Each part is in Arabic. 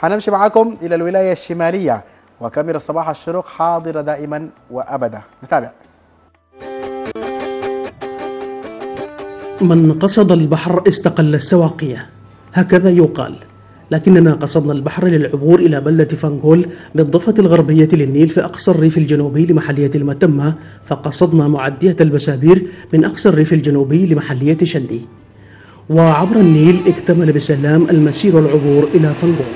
حنمشي معكم إلى الولاية الشمالية وكاميرا صباح الشروق حاضرة دائما وأبدا. نتابع. من قصد البحر استقل السواقية، هكذا يقال، لكننا قصدنا البحر للعبور إلى بلدة فانغول بالضفة الغربية للنيل في أقصى الريف الجنوبي لمحلية المتمة، فقصدنا معدية البسابير من أقصى الريف الجنوبي لمحلية شندي، وعبر النيل اكتمل بسلام المسير والعبور إلى فانغول.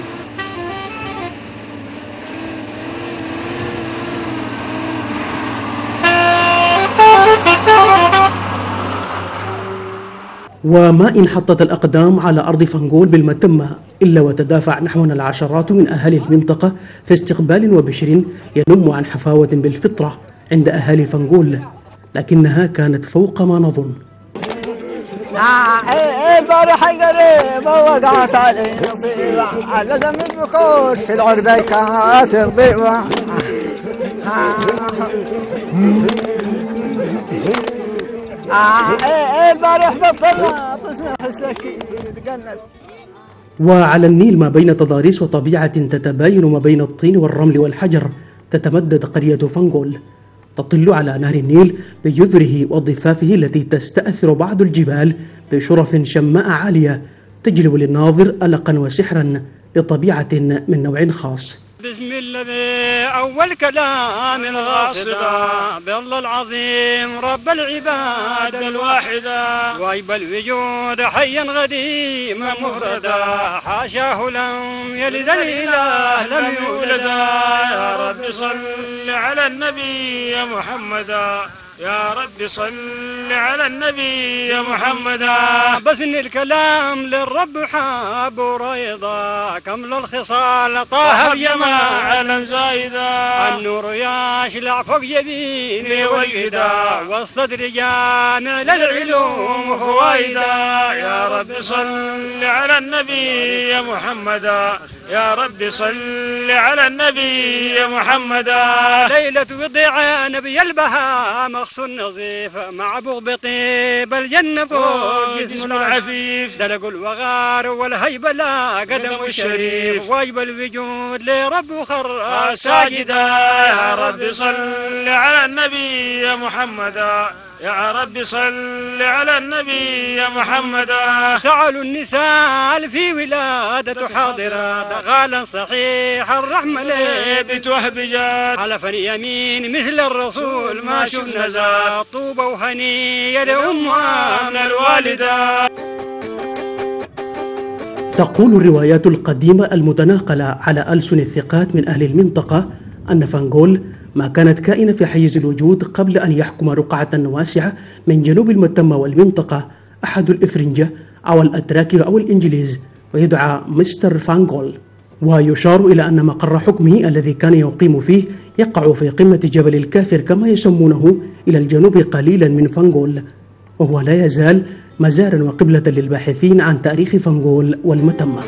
وما إن حطت الأقدام على أرض فانغول بالمتمة إلا وتدافع نحونا العشرات من أهالي المنطقة في استقبال وبشر ينم عن حفاوة بالفطرة عند أهالي فانغول، لكنها كانت فوق ما نظن. البارح قريب وقعت عليه مصيبة، لازم البكور في العقدة كاسر ضيبة. البارح بصلنا تسمح السكين تقنب. وعلى النيل ما بين تضاريس وطبيعة تتباين ما بين الطين والرمل والحجر تتمدد قرية فانغول، تطل على نهر النيل بجذره وضفافه التي تستأثر بعض الجبال بشرف شماء عالية تجلب للناظر ألقا وسحرا لطبيعة من نوع خاص. بسم الله أول كلام الغاصدة بالله العظيم رب العباد الواحدة، وايب الوجود حيا غديما مفردا، حاشاه لم يلد الإله لم يولدا. يا رب صل على النبي يا محمدا، يا رب صل على النبي يا محمدا. بثني الكلام للرب حاب وريضا، كمل الخصال طه بجماعا زايدا، النور يشلع فوق جبيني والقدا، والصدر جامع للعلوم فوايدا. يا رب صل على النبي يا محمدا، يا رب صل على النبي يا محمدا. ليلة وضع نبي البهاء مخص النظيف، مع بغبطي بالجنة فوق جسم العفيف، دلق الوغار والهيبة لا قدم الشريف، واجب الوجود لرب خر ساجدا. يا رب صل على النبي يا محمدا، يا رب صل على النبي يا محمدا. سعلوا النساء في ولادة حاضرات، غالا صحيح الرحمة لبت وهبجات، حلفني يمين مثل الرسول ما شفنا ذات، طوبى وهنية لأمها من الوالدات. تقول الروايات القديمة المتناقلة على ألسن الثقات من أهل المنطقة أن فانغول ما كانت كائنة في حيز الوجود قبل أن يحكم رقعة واسعة من جنوب المتمة والمنطقة أحد الإفرنجة أو الأتراك أو الإنجليز، ويدعى مستر فانغول، ويشار إلى أن مقر حكمه الذي كان يقيم فيه يقع في قمة جبل الكافر كما يسمونه إلى الجنوب قليلا من فانغول، وهو لا يزال مزارا وقبلة للباحثين عن تاريخ فانغول والمتمة.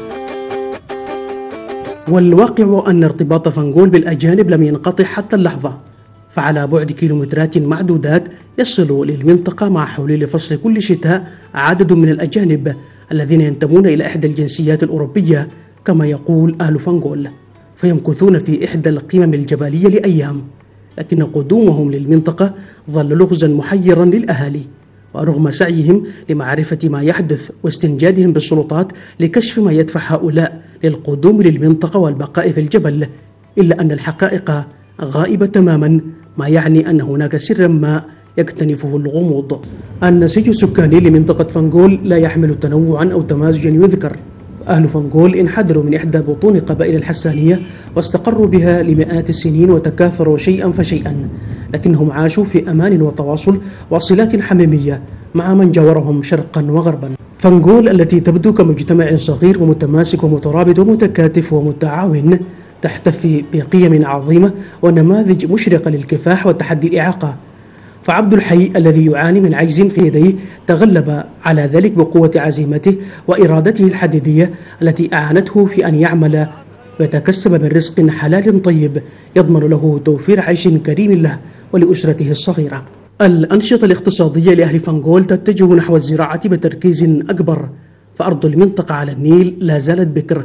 والواقع أن ارتباط فانغول بالأجانب لم ينقطع حتى اللحظة، فعلى بعد كيلومترات معدودات يصل للمنطقة مع حلول فصل كل شتاء عدد من الأجانب الذين ينتمون إلى إحدى الجنسيات الأوروبية كما يقول أهل فانغول، فيمكثون في إحدى القمم الجبلية لأيام، لكن قدومهم للمنطقة ظل لغزا محيرا للأهالي، ورغم سعيهم لمعرفة ما يحدث واستنجادهم بالسلطات لكشف ما يدفع هؤلاء للقدوم للمنطقة والبقاء في الجبل، إلا أن الحقائق غائبة تماما، ما يعني أن هناك سرا ما يكتنفه الغموض. النسيج السكاني لمنطقة فانغول لا يحمل تنوعا أو تمازجا يذكر. أهل فانغول انحدروا من إحدى بطون قبائل الحسانية واستقروا بها لمئات السنين وتكاثروا شيئا فشيئا، لكنهم عاشوا في أمان وتواصل وصلات حميمية مع من جاورهم شرقا وغربا. فانغول التي تبدو كمجتمع صغير ومتماسك ومترابط ومتكاتف ومتعاون تحتفي بقيم عظيمة ونماذج مشرقة للكفاح وتحدي الإعاقة، فعبد الحي الذي يعاني من عجز في يديه تغلب على ذلك بقوة عزيمته وإرادته الحديدية التي أعانته في أن يعمل ويتكسب من رزق حلال طيب يضمن له توفير عيش كريم له ولأسرته الصغيرة. الأنشطة الاقتصادية لأهل فانغول تتجه نحو الزراعة بتركيز أكبر، فأرض المنطقة على النيل لا زالت بكر،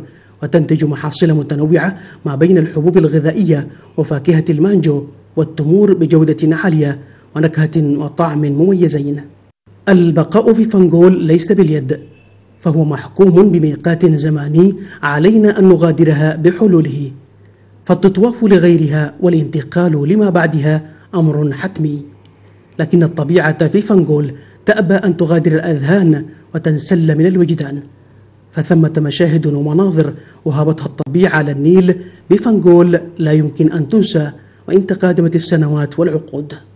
وتنتج محاصيل متنوعة ما بين الحبوب الغذائية وفاكهة المانجو والتمور بجودة عالية ونكهة وطعم مميزين. البقاء في فنغول ليس باليد، فهو محكوم بميقات زماني علينا أن نغادرها بحلوله، فالتطواف لغيرها والانتقال لما بعدها أمر حتمي. لكن الطبيعة في فنغول تأبى أن تغادر الأذهان وتنسل من الوجدان، فثمة مشاهد ومناظر وهبتها الطبيعة على النيل بفنغول لا يمكن أن تنسى وإن تقادمت السنوات والعقود.